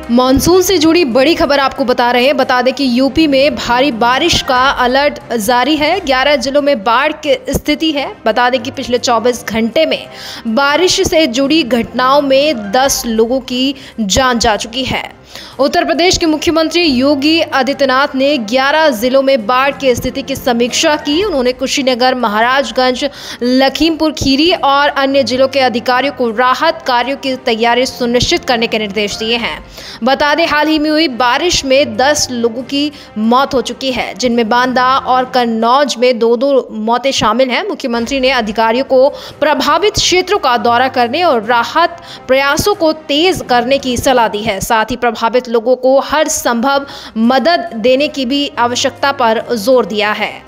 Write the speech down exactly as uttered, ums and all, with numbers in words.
Monsoon से जुड़ी बड़ी खबर आपको बता रहे हैं। बता दें कि यूपी में भारी बारिश का अलर्ट जारी है। ग्यारह जिलों में बाढ़ की स्थिति है। बता दें कि पिछले चौबीस घंटे में बारिश से जुड़ी घटनाओं में दस लोगों की जान जा चुकी है। उत्तर प्रदेश के मुख्यमंत्री योगी आदित्यनाथ ने ग्यारह जिलों में बाढ़ की स्थिति की समीक्षा की। उन्होंने कुशीनगर, महाराजगंज, लखीमपुर खीरी और अन्य जिलों के अधिकारियों को राहत कार्यों की तैयारी सुनिश्चित करने के निर्देश दिए हैं। बता दें, हाल ही में हुई बारिश में दस लोगों की मौत हो चुकी है, जिनमें बांदा और कन्नौज में दो दो मौतें शामिल हैं। मुख्यमंत्री ने अधिकारियों को प्रभावित क्षेत्रों का दौरा करने और राहत प्रयासों को तेज करने की सलाह दी है। साथ ही प्रभावित लोगों को हर संभव मदद देने की भी आवश्यकता पर जोर दिया है।